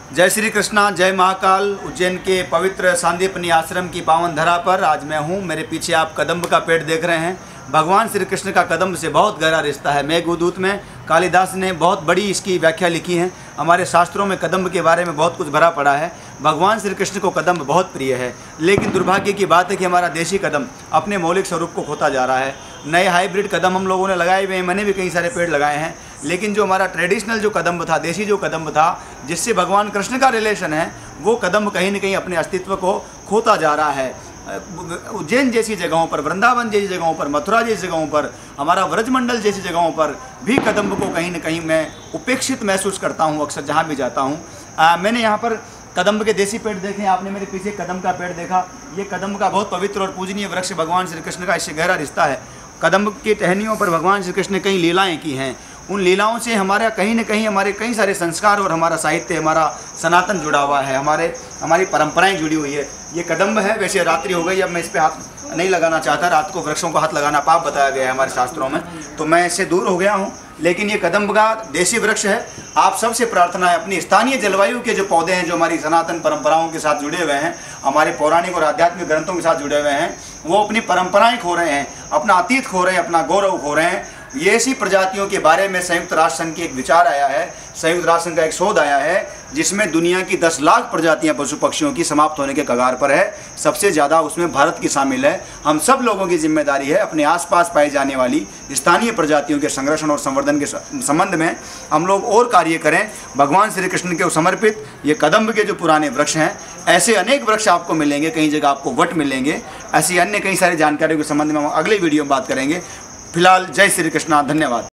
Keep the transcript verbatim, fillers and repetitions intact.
जय श्री कृष्णा, जय महाकाल। उज्जैन के पवित्र सांदीपनी आश्रम की पावन धरा पर आज मैं हूँ। मेरे पीछे आप कदम्ब का पेड़ देख रहे हैं। भगवान श्री कृष्ण का कदम्ब से बहुत गहरा रिश्ता है। मेघदूत में कालिदास ने बहुत बड़ी इसकी व्याख्या लिखी है। हमारे शास्त्रों में कदम्ब के बारे में बहुत कुछ भरा पड़ा है। भगवान श्री कृष्ण को कदम्ब बहुत प्रिय है, लेकिन दुर्भाग्य की बात है कि हमारा देशी कदम्ब अपने मौलिक स्वरूप को खोता जा रहा है। नए हाइब्रिड कदम हम लोगों ने लगाए हुए हैं, मैंने भी कई सारे पेड़ लगाए हैं, लेकिन जो हमारा ट्रेडिशनल जो कदम्ब था, देशी जो कदम्ब था, जिससे भगवान कृष्ण का रिलेशन है, वो कदम्ब कहीं न कहीं अपने अस्तित्व को खोता जा रहा है। उज्जैन जैसी जगहों पर, वृंदावन जैसी जगहों पर, मथुरा जैसी जगहों पर, हमारा व्रजमंडल जैसी जगहों पर भी कदम्ब को कहीं न कहीं मैं उपेक्षित महसूस करता हूँ अक्सर जहाँ भी जाता हूँ। मैंने यहाँ पर कदम्ब के देसी पेड़ देखे, आपने मेरे पीछे कदम्ब का पेड़ देखा। ये कदम्ब का बहुत पवित्र और पूजनीय वृक्ष भगवान श्री कृष्ण का इससे गहरा रिश्ता है। कदम्ब की टहनियों पर भगवान श्री कृष्ण ने कई लीलाएँ की हैं। उन लीलाओं से हमारा कहीं न कहीं हमारे कई सारे संस्कार और हमारा साहित्य, हमारा सनातन जुड़ा हुआ है, हमारे हमारी परंपराएं जुड़ी हुई है। ये कदम्ब है। वैसे रात्रि हो गई, अब मैं इस पर हाथ नहीं लगाना चाहता। रात को वृक्षों को हाथ लगाना पाप बताया गया है हमारे शास्त्रों में, तो मैं इससे दूर हो गया हूँ। लेकिन ये कदम्ब का देसी वृक्ष है। आप सबसे प्रार्थना है, अपनी स्थानीय जलवायु के जो पौधे हैं, जो हमारी सनातन परंपराओं के साथ जुड़े हुए हैं, हमारे पौराणिक और आध्यात्मिक ग्रंथों के साथ जुड़े हुए हैं, वो अपनी परंपराएं खो रहे हैं, अपना अतीत खो रहे हैं, अपना गौरव खो रहे हैं। ये ऐसी प्रजातियों के बारे में संयुक्त राष्ट्र संघ की एक विचार आया है, संयुक्त राष्ट्र संघ का एक शोध आया है, जिसमें दुनिया की दस लाख प्रजातियां पशु पक्षियों की समाप्त होने के कगार पर है। सबसे ज़्यादा उसमें भारत की शामिल है। हम सब लोगों की जिम्मेदारी है अपने आसपास पाई जाने वाली स्थानीय प्रजातियों के संरक्षण और संवर्धन के संबंध में हम लोग और कार्य करें। भगवान श्री कृष्ण के समर्पित ये कदम्ब के जो पुराने वृक्ष हैं, ऐसे अनेक वृक्ष आपको मिलेंगे, कई जगह आपको वट मिलेंगे। ऐसी अन्य कई सारी जानकारियों के संबंध में हम अगले वीडियो में बात करेंगे। फिलहाल जय श्री कृष्णा, धन्यवाद।